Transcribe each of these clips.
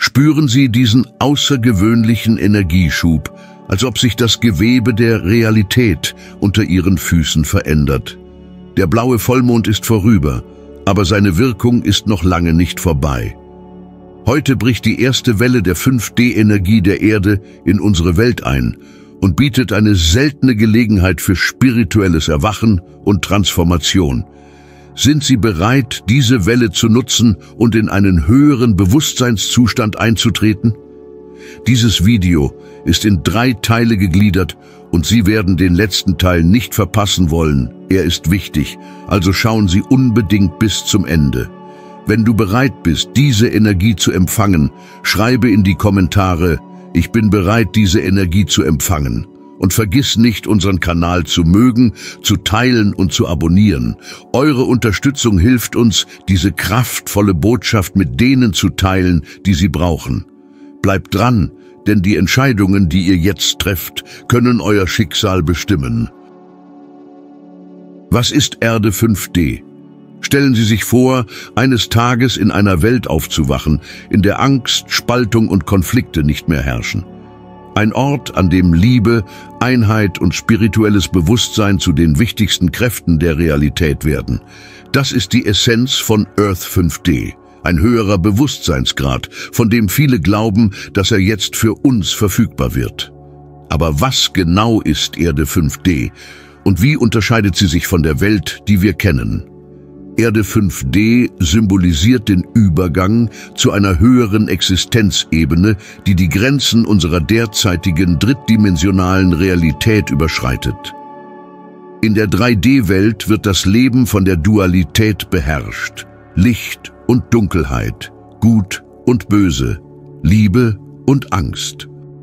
Spüren Sie diesen außergewöhnlichen Energieschub, als ob sich das Gewebe der Realität unter Ihren Füßen verändert. Der blaue Vollmond ist vorüber, aber seine Wirkung ist noch lange nicht vorbei. Heute bricht die erste Welle der 5D-Energie der Erde in unsere Welt ein und bietet eine seltene Gelegenheit für spirituelles Erwachen und Transformation. Sind Sie bereit, diese Welle zu nutzen und in einen höheren Bewusstseinszustand einzutreten? Dieses Video ist in 3 Teile gegliedert und Sie werden den letzten Teil nicht verpassen wollen. Er ist wichtig, also schauen Sie unbedingt bis zum Ende. Wenn du bereit bist, diese Energie zu empfangen, schreibe in die Kommentare: Ich bin bereit, diese Energie zu empfangen. Und vergiss nicht, unseren Kanal zu mögen, zu teilen und zu abonnieren. Eure Unterstützung hilft uns, diese kraftvolle Botschaft mit denen zu teilen, die sie brauchen. Bleibt dran, denn die Entscheidungen, die ihr jetzt trefft, können euer Schicksal bestimmen. Was ist Erde 5D? Stellen Sie sich vor, eines Tages in einer Welt aufzuwachen, in der Angst, Spaltung und Konflikte nicht mehr herrschen. Ein Ort, an dem Liebe, Einheit und spirituelles Bewusstsein zu den wichtigsten Kräften der Realität werden. Das ist die Essenz von Earth 5D, ein höherer Bewusstseinsgrad, von dem viele glauben, dass er jetzt für uns verfügbar wird. Aber was genau ist Erde 5D und wie unterscheidet sie sich von der Welt, die wir kennen? Erde 5D symbolisiert den Übergang zu einer höheren Existenzebene, die die Grenzen unserer derzeitigen drittdimensionalen Realität überschreitet. In der 3D-Welt wird das Leben von der Dualität beherrscht. Licht und Dunkelheit, Gut und Böse, Liebe und Angst.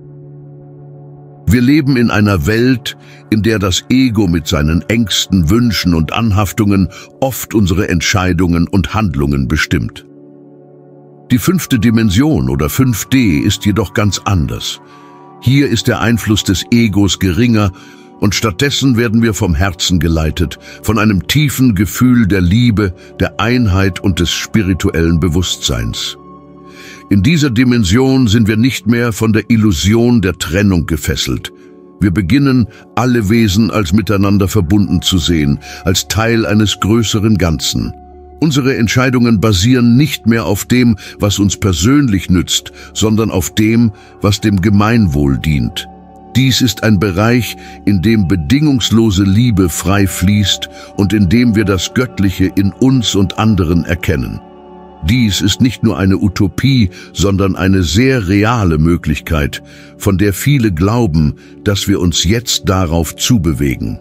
Wir leben in einer Welt, in der das Ego mit seinen Ängsten, Wünschen und Anhaftungen oft unsere Entscheidungen und Handlungen bestimmt. Die 5. Dimension oder 5D ist jedoch ganz anders. Hier ist der Einfluss des Egos geringer und stattdessen werden wir vom Herzen geleitet, von einem tiefen Gefühl der Liebe, der Einheit und des spirituellen Bewusstseins. In dieser Dimension sind wir nicht mehr von der Illusion der Trennung gefesselt. Wir beginnen, alle Wesen als miteinander verbunden zu sehen, als Teil eines größeren Ganzen. Unsere Entscheidungen basieren nicht mehr auf dem, was uns persönlich nützt, sondern auf dem, was dem Gemeinwohl dient. Dies ist ein Bereich, in dem bedingungslose Liebe frei fließt und in dem wir das Göttliche in uns und anderen erkennen. Dies ist nicht nur eine Utopie, sondern eine sehr reale Möglichkeit, von der viele glauben, dass wir uns jetzt darauf zubewegen.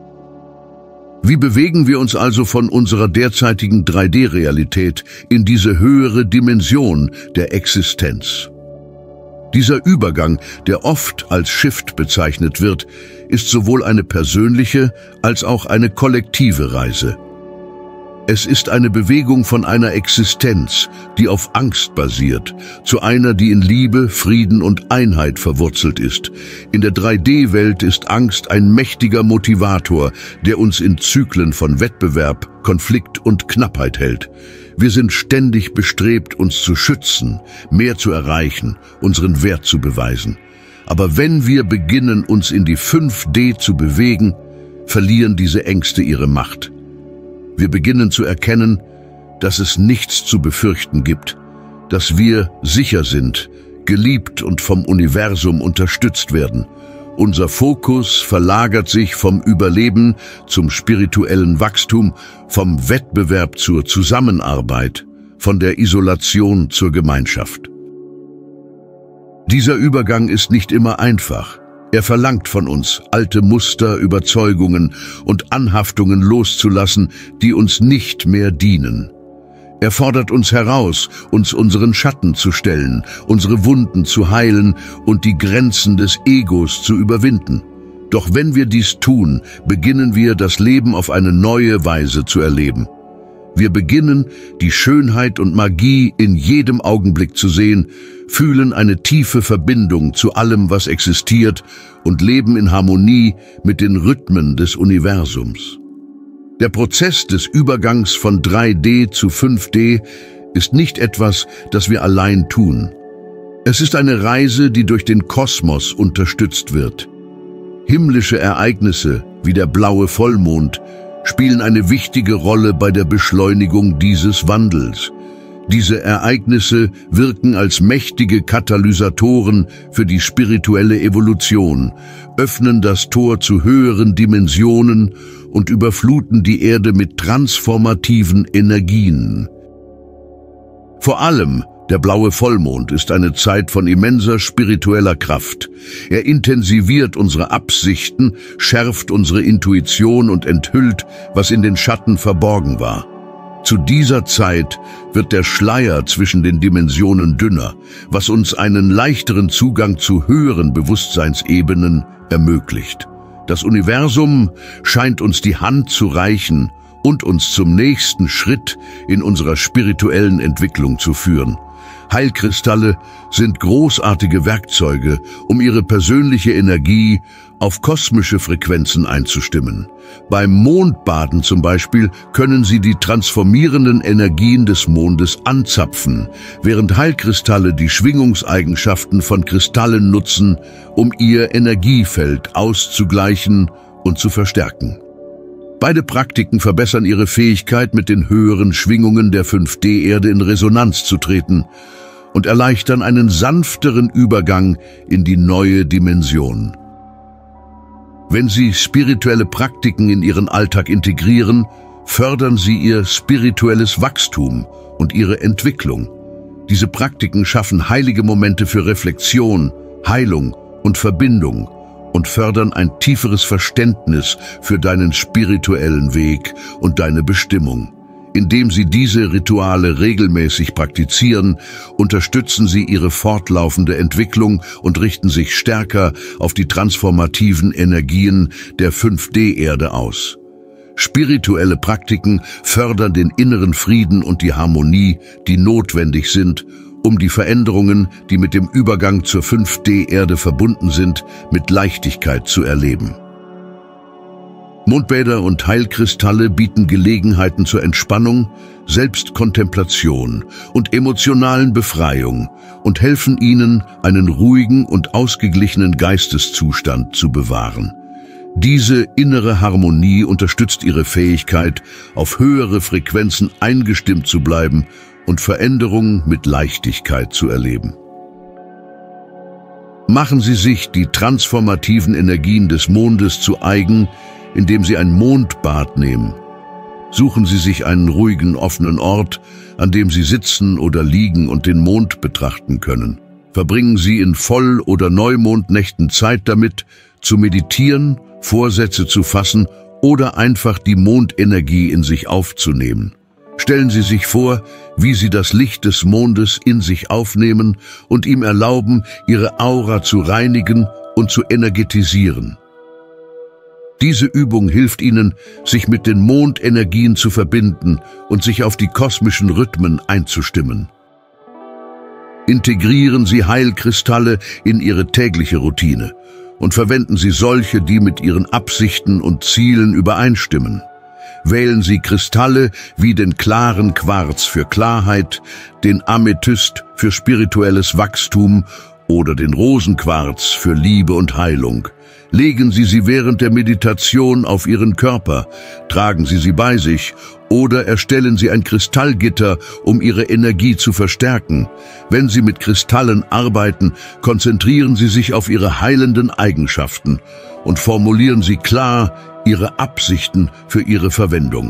Wie bewegen wir uns also von unserer derzeitigen 3D-Realität in diese höhere Dimension der Existenz? Dieser Übergang, der oft als Shift bezeichnet wird, ist sowohl eine persönliche als auch eine kollektive Reise. Es ist eine Bewegung von einer Existenz, die auf Angst basiert, zu einer, die in Liebe, Frieden und Einheit verwurzelt ist. In der 3D-Welt ist Angst ein mächtiger Motivator, der uns in Zyklen von Wettbewerb, Konflikt und Knappheit hält. Wir sind ständig bestrebt, uns zu schützen, mehr zu erreichen, unseren Wert zu beweisen. Aber wenn wir beginnen, uns in die 5D zu bewegen, verlieren diese Ängste ihre Macht. Wir beginnen zu erkennen, dass es nichts zu befürchten gibt, dass wir sicher sind, geliebt und vom Universum unterstützt werden. Unser Fokus verlagert sich vom Überleben zum spirituellen Wachstum, vom Wettbewerb zur Zusammenarbeit, von der Isolation zur Gemeinschaft. Dieser Übergang ist nicht immer einfach. Er verlangt von uns, alte Muster, Überzeugungen und Anhaftungen loszulassen, die uns nicht mehr dienen. Er fordert uns heraus, uns unseren Schatten zu stellen, unsere Wunden zu heilen und die Grenzen des Egos zu überwinden. Doch wenn wir dies tun, beginnen wir, das Leben auf eine neue Weise zu erleben. Wir beginnen, die Schönheit und Magie in jedem Augenblick zu sehen, fühlen eine tiefe Verbindung zu allem, was existiert, und leben in Harmonie mit den Rhythmen des Universums. Der Prozess des Übergangs von 3D zu 5D ist nicht etwas, das wir allein tun. Es ist eine Reise, die durch den Kosmos unterstützt wird. Himmlische Ereignisse wie der blaue Vollmond spielen eine wichtige Rolle bei der Beschleunigung dieses Wandels. Diese Ereignisse wirken als mächtige Katalysatoren für die spirituelle Evolution, öffnen das Tor zu höheren Dimensionen und überfluten die Erde mit transformativen Energien. Vor allem der blaue Vollmond ist eine Zeit von immenser spiritueller Kraft. Er intensiviert unsere Absichten, schärft unsere Intuition und enthüllt, was in den Schatten verborgen war. Zu dieser Zeit wird der Schleier zwischen den Dimensionen dünner, was uns einen leichteren Zugang zu höheren Bewusstseinsebenen ermöglicht. Das Universum scheint uns die Hand zu reichen und uns zum nächsten Schritt in unserer spirituellen Entwicklung zu führen. Heilkristalle sind großartige Werkzeuge, um ihre persönliche Energie auf kosmische Frequenzen einzustimmen. Beim Mondbaden zum Beispiel können sie die transformierenden Energien des Mondes anzapfen, während Heilkristalle die Schwingungseigenschaften von Kristallen nutzen, um ihr Energiefeld auszugleichen und zu verstärken. Beide Praktiken verbessern ihre Fähigkeit, mit den höheren Schwingungen der 5D-Erde in Resonanz zu treten und erleichtern einen sanfteren Übergang in die neue Dimension. Wenn Sie spirituelle Praktiken in Ihren Alltag integrieren, fördern Sie Ihr spirituelles Wachstum und Ihre Entwicklung. Diese Praktiken schaffen heilige Momente für Reflexion, Heilung und Verbindung und fördern ein tieferes Verständnis für deinen spirituellen Weg und deine Bestimmung. Indem Sie diese Rituale regelmäßig praktizieren, unterstützen Sie Ihre fortlaufende Entwicklung und richten sich stärker auf die transformativen Energien der 5D-Erde aus. Spirituelle Praktiken fördern den inneren Frieden und die Harmonie, die notwendig sind, um die Veränderungen, die mit dem Übergang zur 5D-Erde verbunden sind, mit Leichtigkeit zu erleben. Mondbäder und Heilkristalle bieten Gelegenheiten zur Entspannung, Selbstkontemplation und emotionalen Befreiung und helfen Ihnen, einen ruhigen und ausgeglichenen Geisteszustand zu bewahren. Diese innere Harmonie unterstützt Ihre Fähigkeit, auf höhere Frequenzen eingestimmt zu bleiben und Veränderungen mit Leichtigkeit zu erleben. Machen Sie sich die transformativen Energien des Mondes zu eigen, indem Sie ein Mondbad nehmen. Suchen Sie sich einen ruhigen, offenen Ort, an dem Sie sitzen oder liegen und den Mond betrachten können. Verbringen Sie in Voll- oder Neumondnächten Zeit damit, zu meditieren, Vorsätze zu fassen oder einfach die Mondenergie in sich aufzunehmen. Stellen Sie sich vor, wie Sie das Licht des Mondes in sich aufnehmen und ihm erlauben, Ihre Aura zu reinigen und zu energetisieren. Diese Übung hilft Ihnen, sich mit den Mondenergien zu verbinden und sich auf die kosmischen Rhythmen einzustimmen. Integrieren Sie Heilkristalle in Ihre tägliche Routine und verwenden Sie solche, die mit Ihren Absichten und Zielen übereinstimmen. Wählen Sie Kristalle wie den klaren Quarz für Klarheit, den Amethyst für spirituelles Wachstum oder den Rosenquarz für Liebe und Heilung. Legen Sie sie während der Meditation auf Ihren Körper, tragen Sie sie bei sich oder erstellen Sie ein Kristallgitter, um Ihre Energie zu verstärken. Wenn Sie mit Kristallen arbeiten, konzentrieren Sie sich auf Ihre heilenden Eigenschaften und formulieren Sie klar Ihre Absichten für Ihre Verwendung.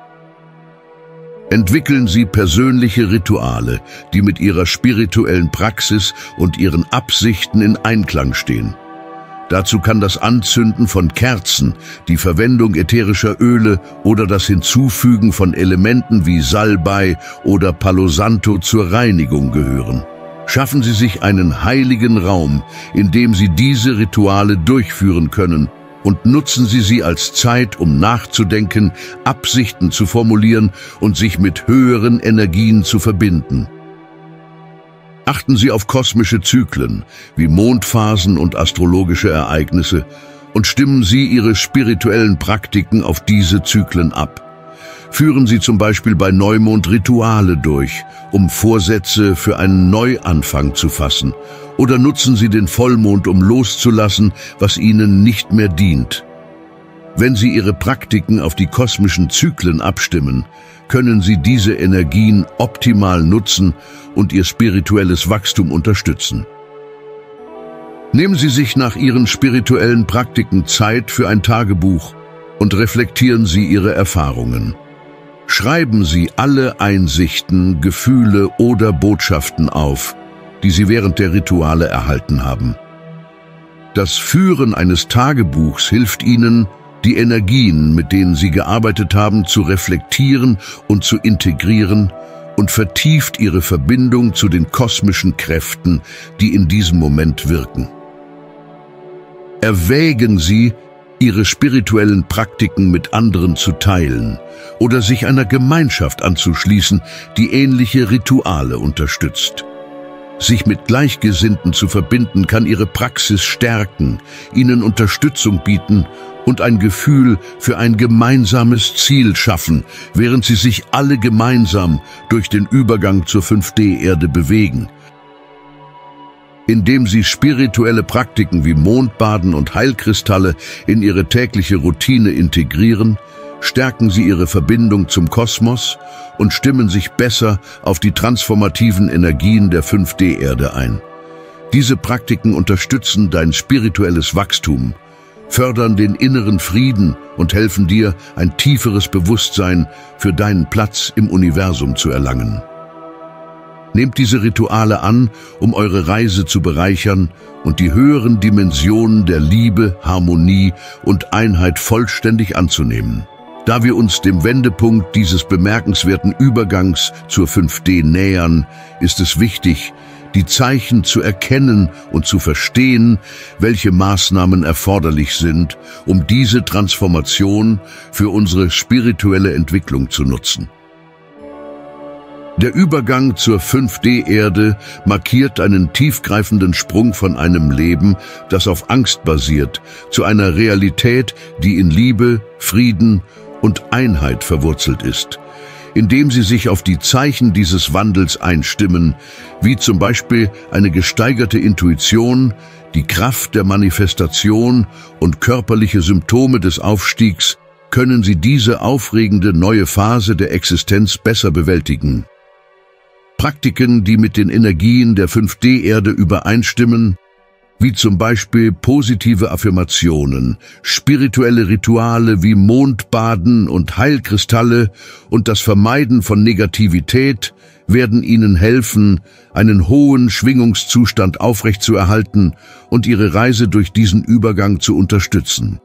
Entwickeln Sie persönliche Rituale, die mit Ihrer spirituellen Praxis und Ihren Absichten in Einklang stehen. Dazu kann das Anzünden von Kerzen, die Verwendung ätherischer Öle oder das Hinzufügen von Elementen wie Salbei oder Palo Santo zur Reinigung gehören. Schaffen Sie sich einen heiligen Raum, in dem Sie diese Rituale durchführen können, und nutzen Sie sie als Zeit, um nachzudenken, Absichten zu formulieren und sich mit höheren Energien zu verbinden. Achten Sie auf kosmische Zyklen wie Mondphasen und astrologische Ereignisse und stimmen Sie Ihre spirituellen Praktiken auf diese Zyklen ab. Führen Sie zum Beispiel bei Neumond Rituale durch, um Vorsätze für einen Neuanfang zu fassen. Oder nutzen Sie den Vollmond, um loszulassen, was Ihnen nicht mehr dient. Wenn Sie Ihre Praktiken auf die kosmischen Zyklen abstimmen, können Sie diese Energien optimal nutzen und Ihr spirituelles Wachstum unterstützen. Nehmen Sie sich nach Ihren spirituellen Praktiken Zeit für ein Tagebuch und reflektieren Sie Ihre Erfahrungen. Schreiben Sie alle Einsichten, Gefühle oder Botschaften auf, die Sie während der Rituale erhalten haben. Das Führen eines Tagebuchs hilft Ihnen, die Energien, mit denen Sie gearbeitet haben, zu reflektieren und zu integrieren und vertieft Ihre Verbindung zu den kosmischen Kräften, die in diesem Moment wirken. Erwägen Sie, Ihre spirituellen Praktiken mit anderen zu teilen oder sich einer Gemeinschaft anzuschließen, die ähnliche Rituale unterstützt. Sich mit Gleichgesinnten zu verbinden, kann Ihre Praxis stärken, Ihnen Unterstützung bieten und ein Gefühl für ein gemeinsames Ziel schaffen, während Sie sich alle gemeinsam durch den Übergang zur 5D-Erde bewegen. Indem Sie spirituelle Praktiken wie Mondbaden und Heilkristalle in Ihre tägliche Routine integrieren, stärken Sie Ihre Verbindung zum Kosmos und stimmen sich besser auf die transformativen Energien der 5D-Erde ein. Diese Praktiken unterstützen dein spirituelles Wachstum, fördern den inneren Frieden und helfen dir, ein tieferes Bewusstsein für deinen Platz im Universum zu erlangen. Nehmt diese Rituale an, um eure Reise zu bereichern und die höheren Dimensionen der Liebe, Harmonie und Einheit vollständig anzunehmen. Da wir uns dem Wendepunkt dieses bemerkenswerten Übergangs zur 5D nähern, ist es wichtig, die Zeichen zu erkennen und zu verstehen, welche Maßnahmen erforderlich sind, um diese Transformation für unsere spirituelle Entwicklung zu nutzen. Der Übergang zur 5D-Erde markiert einen tiefgreifenden Sprung von einem Leben, das auf Angst basiert, zu einer Realität, die in Liebe, Frieden und Einheit verwurzelt ist. Indem Sie sich auf die Zeichen dieses Wandels einstimmen, wie zum Beispiel eine gesteigerte Intuition, die Kraft der Manifestation und körperliche Symptome des Aufstiegs, können Sie diese aufregende neue Phase der Existenz besser bewältigen. Praktiken, die mit den Energien der 5D-Erde übereinstimmen, wie zum Beispiel positive Affirmationen, spirituelle Rituale wie Mondbaden und Heilkristalle und das Vermeiden von Negativität, werden Ihnen helfen, einen hohen Schwingungszustand aufrechtzuerhalten und Ihre Reise durch diesen Übergang zu unterstützen.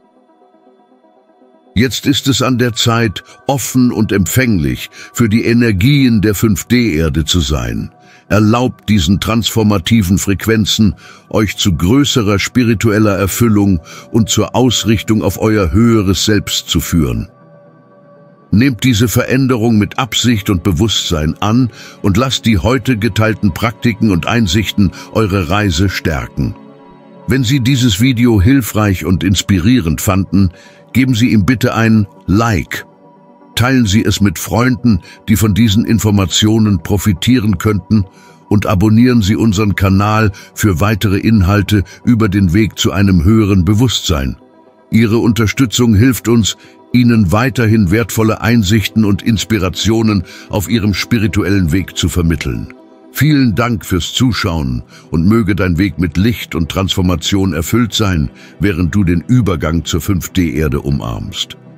Jetzt ist es an der Zeit, offen und empfänglich für die Energien der 5D-Erde zu sein. Erlaubt diesen transformativen Frequenzen, euch zu größerer spiritueller Erfüllung und zur Ausrichtung auf euer höheres Selbst zu führen. Nehmt diese Veränderung mit Absicht und Bewusstsein an und lasst die heute geteilten Praktiken und Einsichten eure Reise stärken. Wenn Sie dieses Video hilfreich und inspirierend fanden, geben Sie ihm bitte ein Like. Teilen Sie es mit Freunden, die von diesen Informationen profitieren könnten, und abonnieren Sie unseren Kanal für weitere Inhalte über den Weg zu einem höheren Bewusstsein. Ihre Unterstützung hilft uns, Ihnen weiterhin wertvolle Einsichten und Inspirationen auf Ihrem spirituellen Weg zu vermitteln. Vielen Dank fürs Zuschauen und möge dein Weg mit Licht und Transformation erfüllt sein, während du den Übergang zur 5D-Erde umarmst.